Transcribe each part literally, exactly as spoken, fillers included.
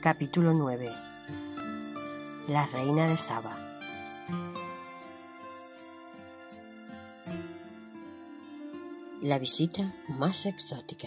Capítulo nueve. La reina de Saba. La visita más exótica.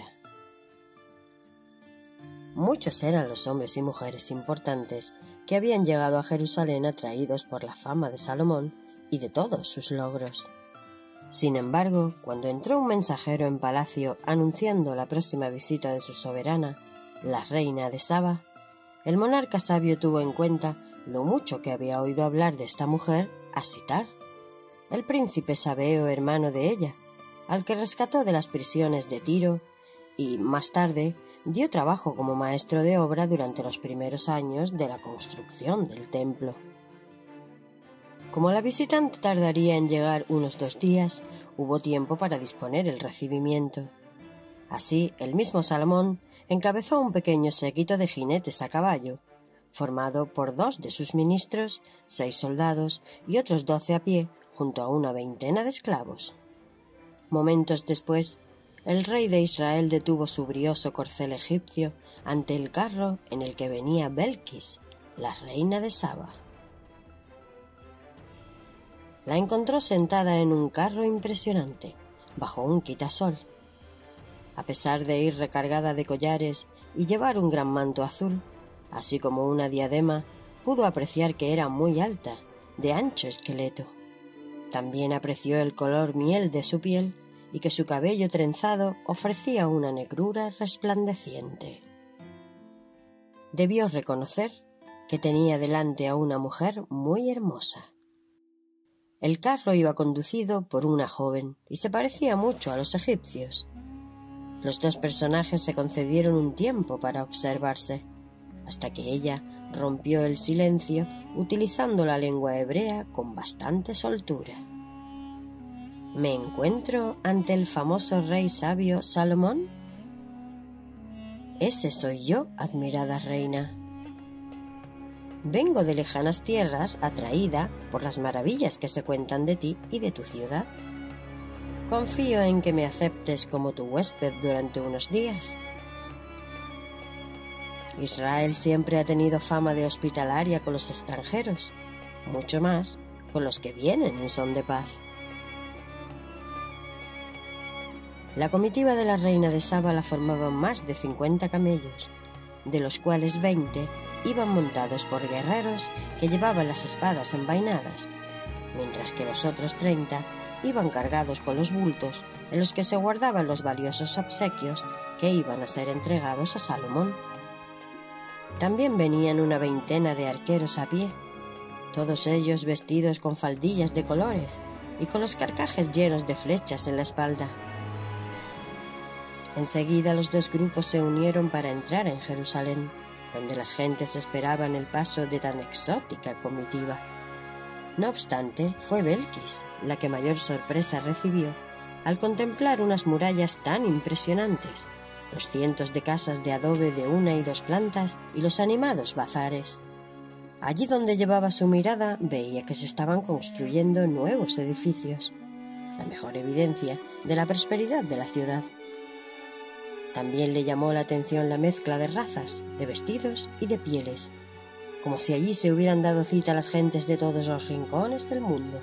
Muchos eran los hombres y mujeres importantes que habían llegado a Jerusalén atraídos por la fama de Salomón y de todos sus logros. Sin embargo, cuando entró un mensajero en palacio anunciando la próxima visita de su soberana, la reina de Saba, el monarca sabio tuvo en cuenta lo mucho que había oído hablar de esta mujer a Sitar, el príncipe sabeo hermano de ella, al que rescató de las prisiones de Tiro y, más tarde, dio trabajo como maestro de obra durante los primeros años de la construcción del templo. Como la visitante tardaría en llegar unos dos días, hubo tiempo para disponer el recibimiento. Así, el mismo Salomón encabezó un pequeño séquito de jinetes a caballo, formado por dos de sus ministros, seis soldados y otros doce a pie, junto a una veintena de esclavos. Momentos después, el rey de Israel detuvo su brioso corcel egipcio ante el carro en el que venía Belkis, la reina de Saba. La encontró sentada en un carro impresionante, bajo un quitasol. A pesar de ir recargada de collares y llevar un gran manto azul, así como una diadema, pudo apreciar que era muy alta, de ancho esqueleto. También apreció el color miel de su piel y que su cabello trenzado ofrecía una negrura resplandeciente. Debió reconocer que tenía delante a una mujer muy hermosa. El carro iba conducido por una joven y se parecía mucho a los egipcios. Los dos personajes se concedieron un tiempo para observarse, hasta que ella rompió el silencio utilizando la lengua hebrea con bastante soltura. ¿Me encuentro ante el famoso rey sabio Salomón? Ese soy yo, admirada reina. Vengo de lejanas tierras atraída por las maravillas que se cuentan de ti y de tu ciudad. Confío en que me aceptes como tu huésped durante unos días. Israel siempre ha tenido fama de hospitalaria con los extranjeros, mucho más con los que vienen en son de paz. La comitiva de la reina de Saba la formaban más de cincuenta camellos, de los cuales veinte iban montados por guerreros que llevaban las espadas envainadas, mientras que los otros treinta iban cargados con los bultos en los que se guardaban los valiosos obsequios que iban a ser entregados a Salomón. También venían una veintena de arqueros a pie, todos ellos vestidos con faldillas de colores y con los carcajes llenos de flechas en la espalda. Enseguida los dos grupos se unieron para entrar en Jerusalén, donde las gentes esperaban el paso de tan exótica comitiva. No obstante, fue Belkis la que mayor sorpresa recibió al contemplar unas murallas tan impresionantes, los cientos de casas de adobe de una y dos plantas y los animados bazares. Allí donde llevaba su mirada veía que se estaban construyendo nuevos edificios, la mejor evidencia de la prosperidad de la ciudad. También le llamó la atención la mezcla de razas, de vestidos y de pieles, como si allí se hubieran dado cita las gentes de todos los rincones del mundo.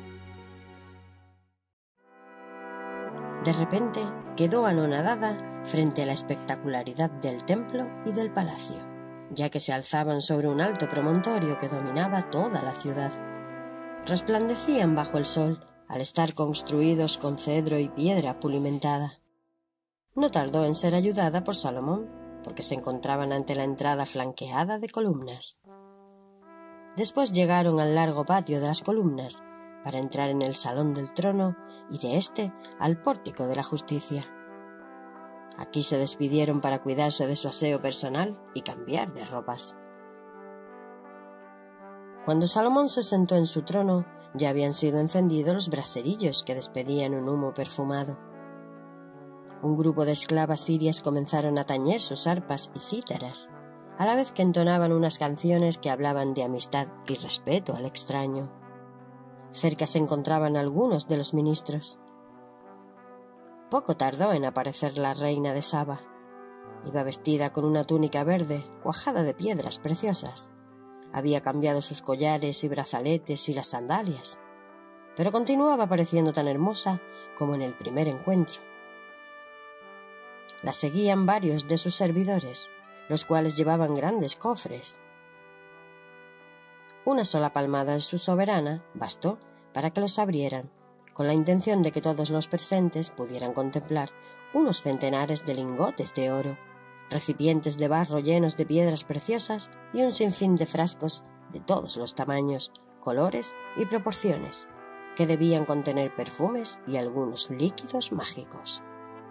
De repente quedó anonadada frente a la espectacularidad del templo y del palacio, ya que se alzaban sobre un alto promontorio que dominaba toda la ciudad. Resplandecían bajo el sol al estar construidos con cedro y piedra pulimentada. No tardó en ser ayudada por Salomón, porque se encontraban ante la entrada flanqueada de columnas. Después llegaron al largo patio de las columnas para entrar en el salón del trono y de éste al pórtico de la justicia. Aquí se despidieron para cuidarse de su aseo personal y cambiar de ropas. Cuando Salomón se sentó en su trono, ya habían sido encendidos los braserillos que despedían un humo perfumado. Un grupo de esclavas sirias comenzaron a tañer sus arpas y cítaras, a la vez que entonaban unas canciones que hablaban de amistad y respeto al extraño. Cerca se encontraban algunos de los ministros. Poco tardó en aparecer la reina de Saba. Iba vestida con una túnica verde cuajada de piedras preciosas. Había cambiado sus collares y brazaletes y las sandalias, pero continuaba pareciendo tan hermosa como en el primer encuentro. La seguían varios de sus servidores, los cuales llevaban grandes cofres. Una sola palmada de su soberana bastó para que los abrieran, con la intención de que todos los presentes pudieran contemplar unos centenares de lingotes de oro, recipientes de barro llenos de piedras preciosas y un sinfín de frascos de todos los tamaños, colores y proporciones, que debían contener perfumes y algunos líquidos mágicos.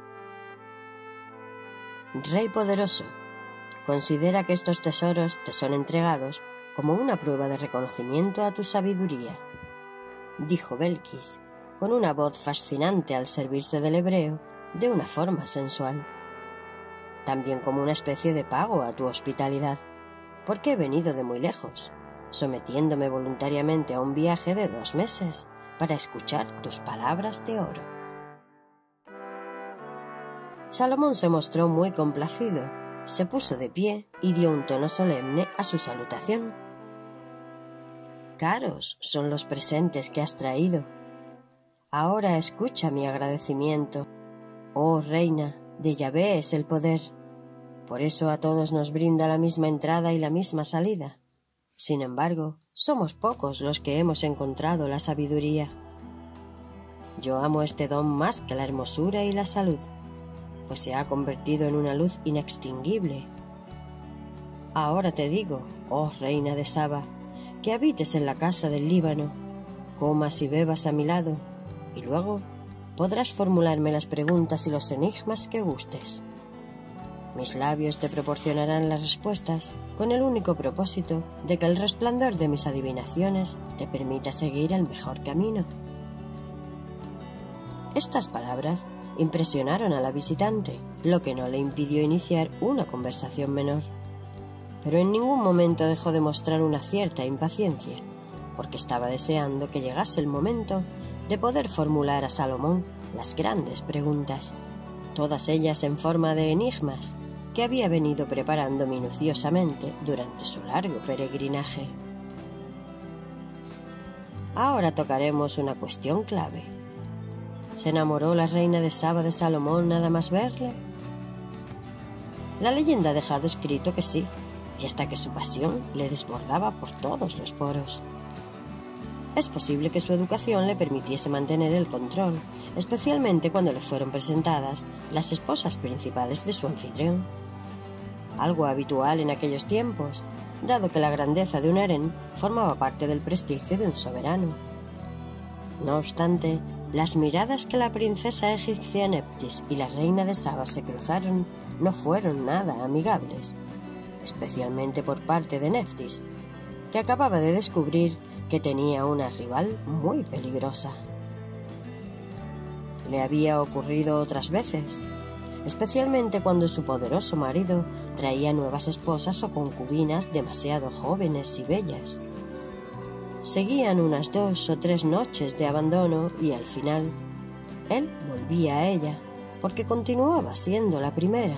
Rey poderoso, considera que estos tesoros te son entregados como una prueba de reconocimiento a tu sabiduría, dijo Belkis, con una voz fascinante al servirse del hebreo de una forma sensual. También como una especie de pago a tu hospitalidad, porque he venido de muy lejos, sometiéndome voluntariamente a un viaje de dos meses para escuchar tus palabras de oro. Salomón se mostró muy complacido, se puso de pie y dio un tono solemne a su salutación. Caros son los presentes que has traído. Ahora escucha mi agradecimiento. Oh reina, de Yahvé es el poder. Por eso a todos nos brinda la misma entrada y la misma salida. Sin embargo, somos pocos los que hemos encontrado la sabiduría. Yo amo este don más que la hermosura y la salud, pues se ha convertido en una luz inextinguible. Ahora te digo, oh reina de Saba, que habites en la casa del Líbano, comas y bebas a mi lado, y luego podrás formularme las preguntas y los enigmas que gustes. Mis labios te proporcionarán las respuestas con el único propósito de que el resplandor de mis adivinaciones te permita seguir el mejor camino. Estas palabras impresionaron a la visitante, lo que no le impidió iniciar una conversación menor. Pero en ningún momento dejó de mostrar una cierta impaciencia, porque estaba deseando que llegase el momento de poder formular a Salomón las grandes preguntas, todas ellas en forma de enigmas, que había venido preparando minuciosamente durante su largo peregrinaje. Ahora tocaremos una cuestión clave. ¿Se enamoró la reina de Saba de Salomón nada más verle? La leyenda ha dejado escrito que sí, y hasta que su pasión le desbordaba por todos los poros. Es posible que su educación le permitiese mantener el control, especialmente cuando le fueron presentadas las esposas principales de su anfitrión. Algo habitual en aquellos tiempos, dado que la grandeza de un harén formaba parte del prestigio de un soberano. No obstante, las miradas que la princesa egipcia Neftis y la reina de Saba se cruzaron no fueron nada amigables, especialmente por parte de Neftis, que acababa de descubrir que tenía una rival muy peligrosa. Le había ocurrido otras veces, especialmente cuando su poderoso marido traía nuevas esposas o concubinas demasiado jóvenes y bellas. Seguían unas dos o tres noches de abandono y al final él volvía a ella porque continuaba siendo la primera.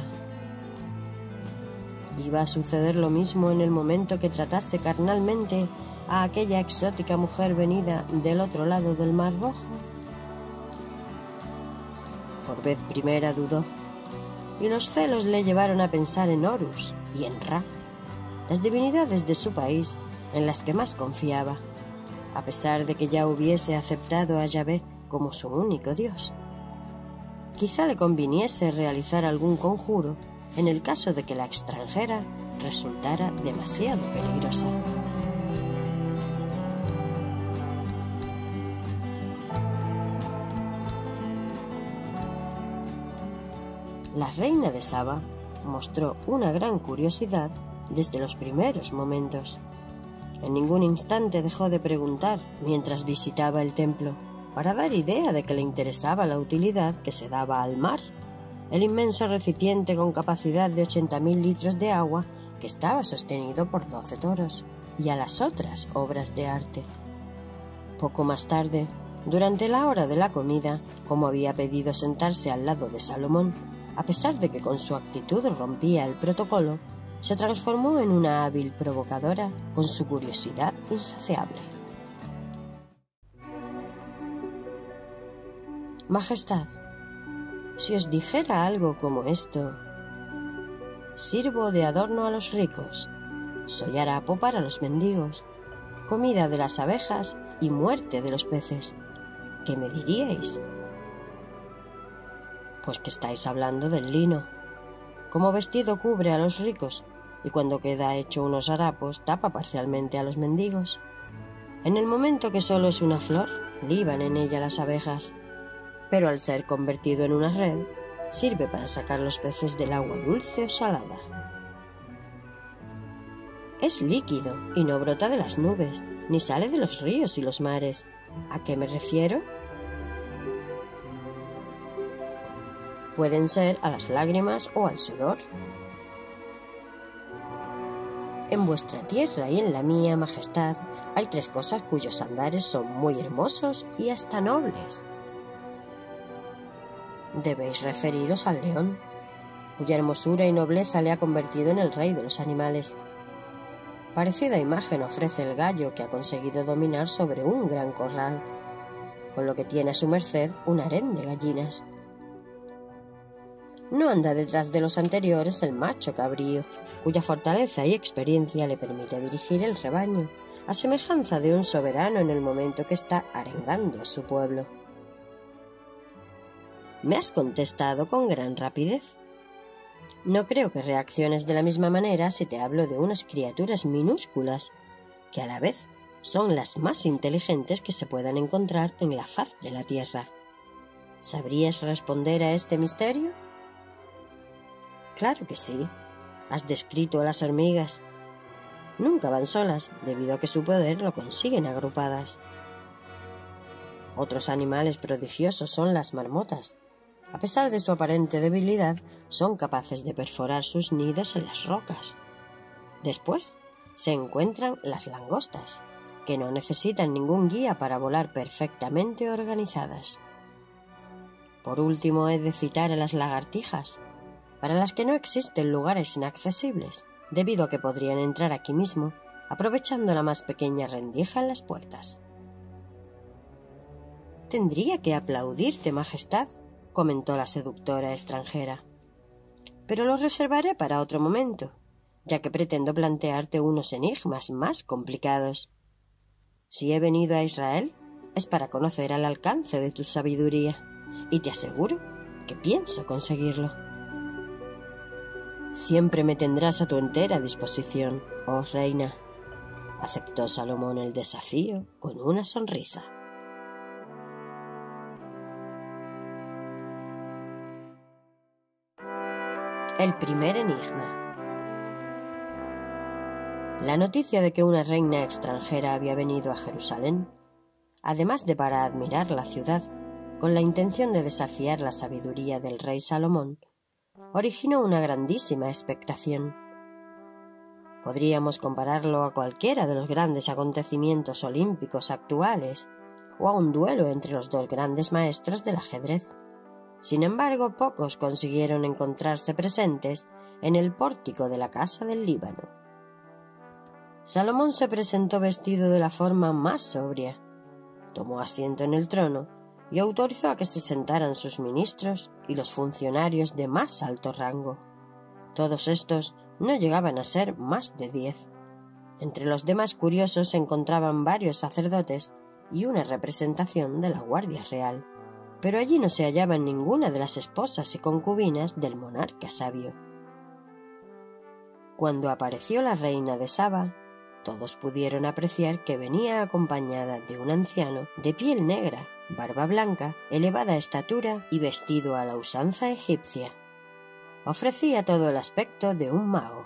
¿Iba a suceder lo mismo en el momento que tratase carnalmente a aquella exótica mujer venida del otro lado del Mar Rojo? Por vez primera dudó, y los celos le llevaron a pensar en Horus y en Ra, las divinidades de su país en las que más confiaba, a pesar de que ya hubiese aceptado a Yahvé como su único Dios. Quizá le conviniese realizar algún conjuro en el caso de que la extranjera resultara demasiado peligrosa. La reina de Saba mostró una gran curiosidad desde los primeros momentos. En ningún instante dejó de preguntar mientras visitaba el templo, para dar idea de que le interesaba la utilidad que se daba al mar, el inmenso recipiente con capacidad de ochenta mil litros de agua que estaba sostenido por doce toros, y a las otras obras de arte. Poco más tarde, durante la hora de la comida, como había pedido sentarse al lado de Salomón, a pesar de que con su actitud rompía el protocolo, se transformó en una hábil provocadora con su curiosidad insaciable. Majestad, si os dijera algo como esto: sirvo de adorno a los ricos, soy harapo para los mendigos, comida de las abejas y muerte de los peces, ¿qué me diríais? Pues que estáis hablando del lino. Como vestido cubre a los ricos y cuando queda hecho unos harapos tapa parcialmente a los mendigos. En el momento que solo es una flor, liban en ella las abejas, pero al ser convertido en una red, sirve para sacar los peces del agua dulce o salada. Es líquido y no brota de las nubes, ni sale de los ríos y los mares. ¿A qué me refiero? Pueden ser a las lágrimas o al sudor. En vuestra tierra y en la mía, Majestad, hay tres cosas cuyos andares son muy hermosos y hasta nobles. Debéis referiros al león, cuya hermosura y nobleza le ha convertido en el rey de los animales. Parecida imagen ofrece el gallo, que ha conseguido dominar sobre un gran corral, con lo que tiene a su merced un harén de gallinas. No anda detrás de los anteriores el macho cabrío, cuya fortaleza y experiencia le permite dirigir el rebaño, a semejanza de un soberano en el momento que está arengando a su pueblo. ¿Me has contestado con gran rapidez? No creo que reacciones de la misma manera si te hablo de unas criaturas minúsculas, que a la vez son las más inteligentes que se puedan encontrar en la faz de la tierra. ¿Sabrías responder a este misterio? Claro que sí. Has descrito a las hormigas. Nunca van solas, debido a que su poder lo consiguen agrupadas. Otros animales prodigiosos son las marmotas. A pesar de su aparente debilidad, son capaces de perforar sus nidos en las rocas. Después se encuentran las langostas, que no necesitan ningún guía para volar perfectamente organizadas. Por último, he de citar a las lagartijas, para las que no existen lugares inaccesibles, debido a que podrían entrar aquí mismo, aprovechando la más pequeña rendija en las puertas. Tendría que aplaudirte, Majestad, comentó la seductora extranjera, pero lo reservaré para otro momento, ya que pretendo plantearte unos enigmas más complicados. Si he venido a Israel, es para conocer el alcance de tu sabiduría, y te aseguro que pienso conseguirlo. Siempre me tendrás a tu entera disposición, oh reina, aceptó Salomón el desafío con una sonrisa. El primer enigma. La noticia de que una reina extranjera había venido a Jerusalén, además de para admirar la ciudad, con la intención de desafiar la sabiduría del rey Salomón, originó una grandísima expectación. Podríamos compararlo a cualquiera de los grandes acontecimientos olímpicos actuales o a un duelo entre los dos grandes maestros del ajedrez. Sin embargo, pocos consiguieron encontrarse presentes en el pórtico de la casa del Líbano. Salomón se presentó vestido de la forma más sobria, tomó asiento en el trono y autorizó a que se sentaran sus ministros y los funcionarios de más alto rango. Todos estos no llegaban a ser más de diez. Entre los demás curiosos se encontraban varios sacerdotes y una representación de la Guardia Real, pero allí no se hallaban ninguna de las esposas y concubinas del monarca sabio. Cuando apareció la reina de Saba, todos pudieron apreciar que venía acompañada de un anciano de piel negra, barba blanca, elevada estatura y vestido a la usanza egipcia. Ofrecía todo el aspecto de un mago.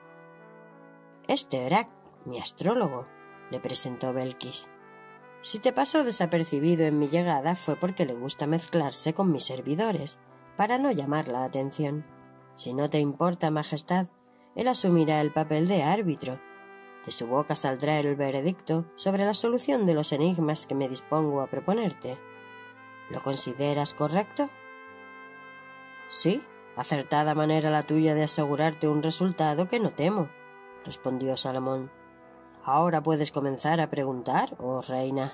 «Este Erak, mi astrólogo», le presentó Belkis. «Si te pasó desapercibido en mi llegada fue porque le gusta mezclarse con mis servidores, para no llamar la atención. Si no te importa, Majestad, él asumirá el papel de árbitro. De su boca saldrá el veredicto sobre la solución de los enigmas que me dispongo a proponerte. ¿Lo consideras correcto?» «Sí», Acertada manera la tuya de asegurarte un resultado que no temo, respondió Salomón. Ahora puedes comenzar a preguntar, oh reina.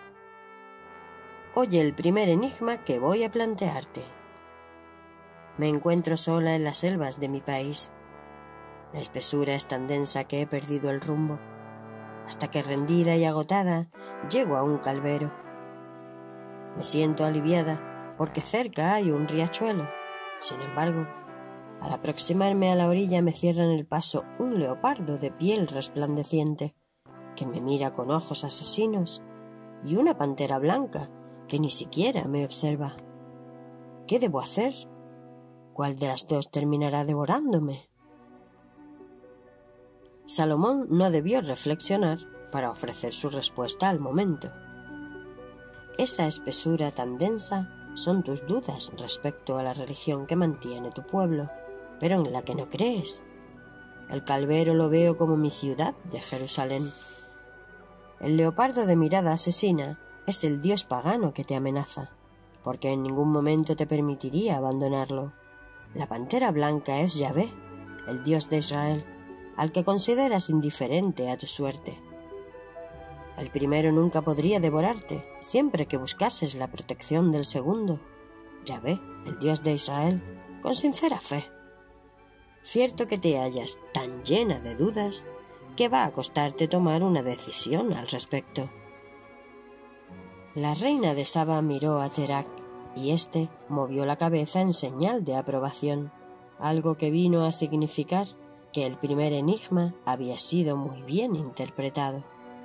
Oye el primer enigma que voy a plantearte. Me encuentro sola en las selvas de mi país. La espesura es tan densa que he perdido el rumbo, hasta que rendida y agotada llego a un calvero. Me siento aliviada porque cerca hay un riachuelo. Sin embargo, al aproximarme a la orilla me cierran el paso un leopardo de piel resplandeciente que me mira con ojos asesinos y una pantera blanca que ni siquiera me observa. ¿Qué debo hacer? ¿Cuál de las dos terminará devorándome? Salomón no debió reflexionar para ofrecer su respuesta al momento. Esa espesura tan densa son tus dudas respecto a la religión que mantiene tu pueblo, pero en la que no crees. El calvero lo veo como mi ciudad de Jerusalén. El leopardo de mirada asesina es el dios pagano que te amenaza, porque en ningún momento te permitiría abandonarlo. La pantera blanca es Yahvé, el dios de Israel, al que consideras indiferente a tu suerte. El primero nunca podría devorarte, siempre que buscases la protección del segundo, Yahvé, el dios de Israel, con sincera fe. Cierto que te hallas tan llena de dudas que va a costarte tomar una decisión al respecto. La reina de Saba miró a Terak, y éste movió la cabeza en señal de aprobación, algo que vino a significar que el primer enigma había sido muy bien interpretado.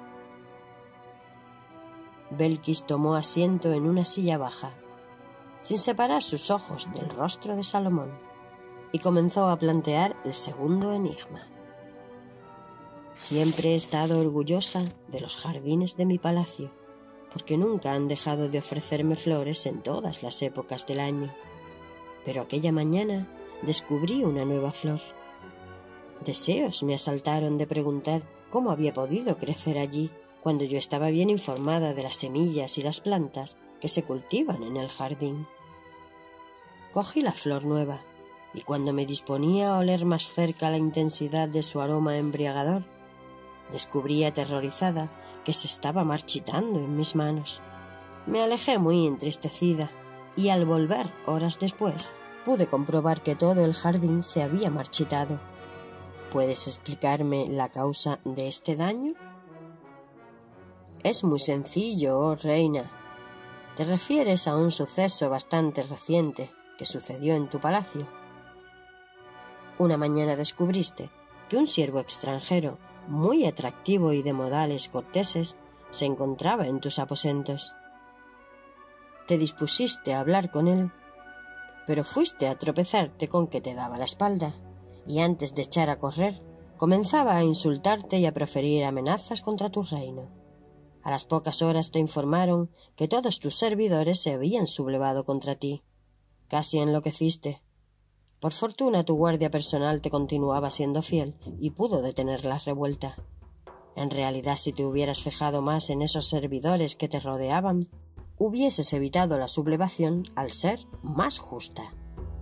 Belkis tomó asiento en una silla baja, sin separar sus ojos del rostro de Salomón, y comenzó a plantear el segundo enigma. Siempre he estado orgullosa de los jardines de mi palacio, porque nunca han dejado de ofrecerme flores en todas las épocas del año. Pero aquella mañana descubrí una nueva flor. Deseos me asaltaron de preguntar cómo había podido crecer allí, cuando yo estaba bien informada de las semillas y las plantas que se cultivan en el jardín. Cogí la flor nueva, y cuando me disponía a oler más cerca la intensidad de su aroma embriagador, descubrí aterrorizada que se estaba marchitando en mis manos. Me alejé muy entristecida, y al volver horas después, pude comprobar que todo el jardín se había marchitado. ¿Puedes explicarme la causa de este daño? Es muy sencillo, oh reina. Te refieres a un suceso bastante reciente que sucedió en tu palacio. Una mañana descubriste que un siervo extranjero, muy atractivo y de modales corteses, se encontraba en tus aposentos. Te dispusiste a hablar con él, pero fuiste a tropezarte con que te daba la espalda, y antes de echar a correr, comenzaba a insultarte y a proferir amenazas contra tu reino. A las pocas horas te informaron que todos tus servidores se habían sublevado contra ti. Casi enloqueciste. Por fortuna tu guardia personal te continuaba siendo fiel y pudo detener la revuelta. En realidad, si te hubieras fijado más en esos servidores que te rodeaban, hubieses evitado la sublevación al ser más justa.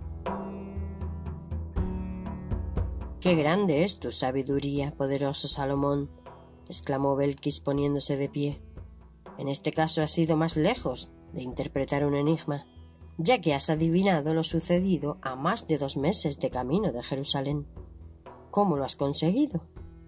¡Qué grande es tu sabiduría, poderoso Salomón!, exclamó Belkis poniéndose de pie. En este caso has ido más lejos de interpretar un enigma, ya que has adivinado lo sucedido a más de dos meses de camino de Jerusalén. ¿Cómo lo has conseguido?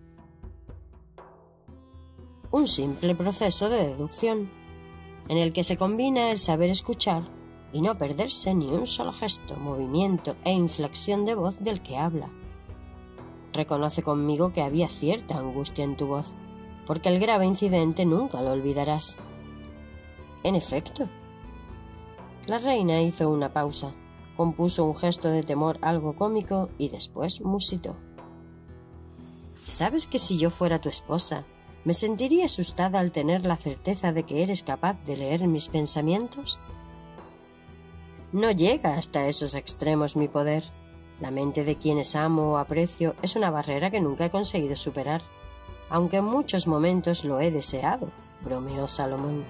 Un simple proceso de deducción, en el que se combina el saber escuchar y no perderse ni un solo gesto, movimiento e inflexión de voz del que habla. Reconoce conmigo que había cierta angustia en tu voz, porque el grave incidente nunca lo olvidarás. En efecto. La reina hizo una pausa, compuso un gesto de temor algo cómico y después musitó. ¿Sabes que si yo fuera tu esposa, me sentiría asustada al tener la certeza de que eres capaz de leer mis pensamientos? No llega hasta esos extremos mi poder. La mente de quienes amo o aprecio es una barrera que nunca he conseguido superar, aunque en muchos momentos lo he deseado, bromeó Salomón.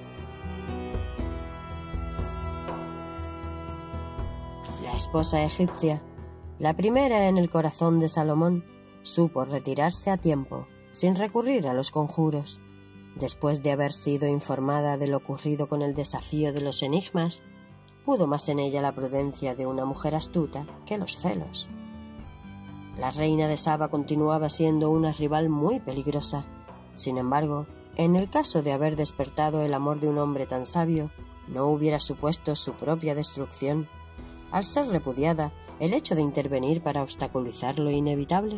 La esposa egipcia La primera en el corazón de Salomón supo retirarse a tiempo, sin recurrir a los conjuros. Después de haber sido informada de lo ocurrido con el desafío de los enigmas, pudo más en ella la prudencia de una mujer astuta que los celos. La reina de Saba continuaba siendo una rival muy peligrosa. Sin embargo, en el caso de haber despertado el amor de un hombre tan sabio, no hubiera supuesto su propia destrucción, al ser repudiada el hecho de intervenir para obstaculizar lo inevitable.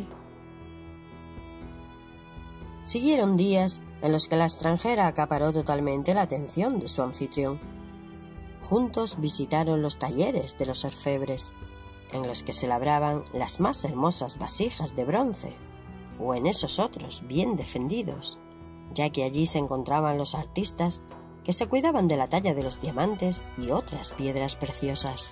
Siguieron días en los que la extranjera acaparó totalmente la atención de su anfitrión. Juntos visitaron los talleres de los orfebres, en los que se labraban las más hermosas vasijas de bronce, o en esos otros bien defendidos, ya que allí se encontraban los artistas que se cuidaban de la talla de los diamantes y otras piedras preciosas.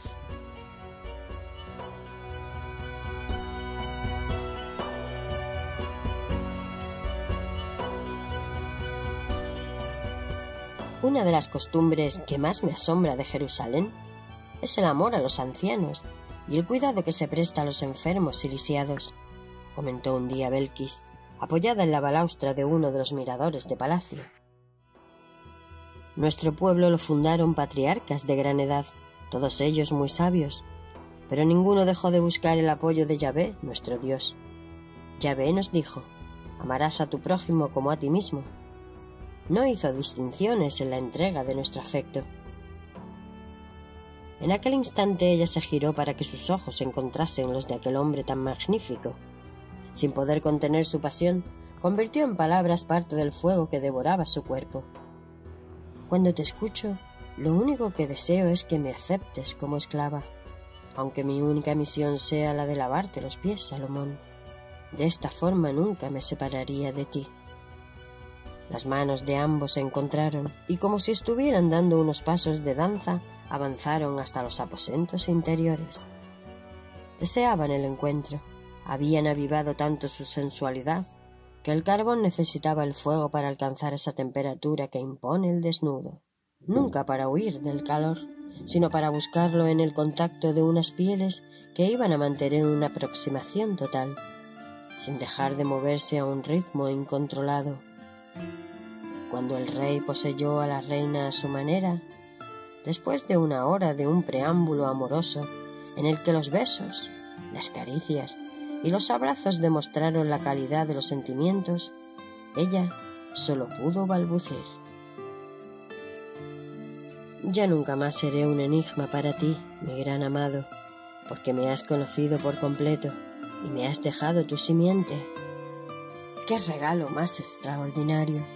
Una de las costumbres que más me asombra de Jerusalén es el amor a los ancianos y el cuidado que se presta a los enfermos y lisiados, comentó un día Belkis, apoyada en la balaustra de uno de los miradores de palacio. Nuestro pueblo lo fundaron patriarcas de gran edad, todos ellos muy sabios, pero ninguno dejó de buscar el apoyo de Yahvé, nuestro Dios. Yahvé nos dijo: amarás a tu prójimo como a ti mismo. No hizo distinciones en la entrega de nuestro afecto. En aquel instante ella se giró para que sus ojos encontrasen los de aquel hombre tan magnífico. Sin poder contener su pasión, convirtió en palabras parte del fuego que devoraba su cuerpo. Cuando te escucho, lo único que deseo es que me aceptes como esclava, aunque mi única misión sea la de lavarte los pies, Salomón. De esta forma nunca me separaría de ti. Las manos de ambos se encontraron y, como si estuvieran dando unos pasos de danza, avanzaron hasta los aposentos interiores. Deseaban el encuentro. Habían avivado tanto su sensualidad que el carbón necesitaba el fuego para alcanzar esa temperatura que impone el desnudo. Nunca para huir del calor, sino para buscarlo en el contacto de unas pieles que iban a mantener una aproximación total, sin dejar de moverse a un ritmo incontrolado. Cuando el rey poseyó a la reina a su manera, después de una hora de un preámbulo amoroso en el que los besos, las caricias y los abrazos demostraron la calidad de los sentimientos, ella solo pudo balbucear: ya nunca más seré un enigma para ti, mi gran amado, porque me has conocido por completo y me has dejado tu simiente. ¡Qué regalo más extraordinario!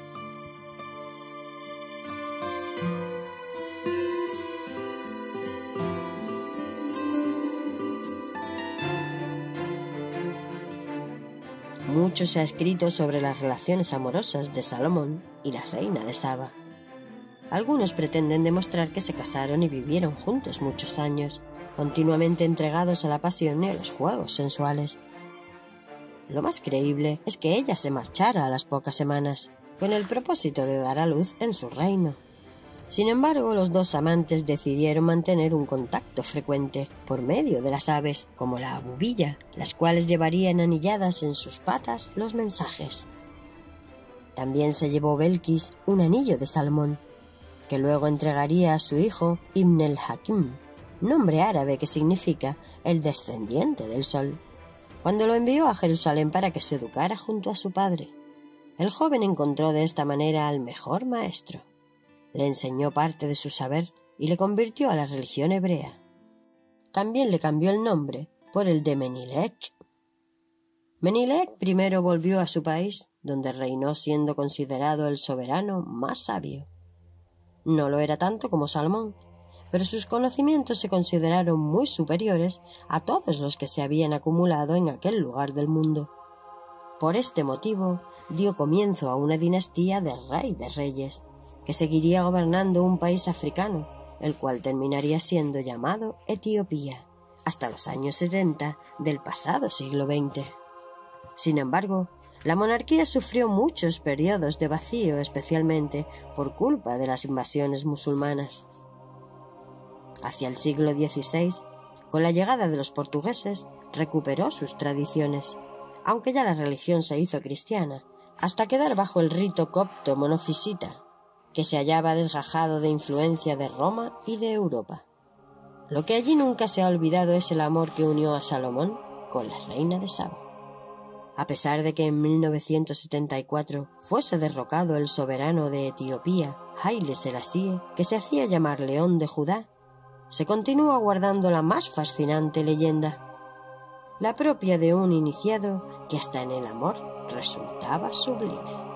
Mucho se ha escrito sobre las relaciones amorosas de Salomón y la reina de Saba. Algunos pretenden demostrar que se casaron y vivieron juntos muchos años, continuamente entregados a la pasión y a los juegos sensuales. Lo más creíble es que ella se marchara a las pocas semanas, con el propósito de dar a luz en su reino. Sin embargo, los dos amantes decidieron mantener un contacto frecuente por medio de las aves, como la abubilla, las cuales llevarían anilladas en sus patas los mensajes. También se llevó Belkis un anillo de Salomón, que luego entregaría a su hijo Ibn el-Hakim, nombre árabe que significa el descendiente del sol, cuando lo envió a Jerusalén para que se educara junto a su padre. El joven encontró de esta manera al mejor maestro. Le enseñó parte de su saber y le convirtió a la religión hebrea. También le cambió el nombre por el de Menilec. Menilec primero volvió a su país, donde reinó siendo considerado el soberano más sabio. No lo era tanto como Salomón, pero sus conocimientos se consideraron muy superiores a todos los que se habían acumulado en aquel lugar del mundo. Por este motivo dio comienzo a una dinastía de rey de reyes, que seguiría gobernando un país africano, el cual terminaría siendo llamado Etiopía, hasta los años setenta del pasado siglo veinte. Sin embargo, la monarquía sufrió muchos periodos de vacío, especialmente por culpa de las invasiones musulmanas. Hacia el siglo dieciséis, con la llegada de los portugueses, recuperó sus tradiciones, aunque ya la religión se hizo cristiana, hasta quedar bajo el rito copto monofisita, que se hallaba desgajado de influencia de Roma y de Europa. Lo que allí nunca se ha olvidado es el amor que unió a Salomón con la reina de Saba. A pesar de que en mil novecientos setenta y cuatro fuese derrocado el soberano de Etiopía, Haile Selassie, que se hacía llamar León de Judá, se continúa guardando la más fascinante leyenda, la propia de un iniciado que hasta en el amor resultaba sublime.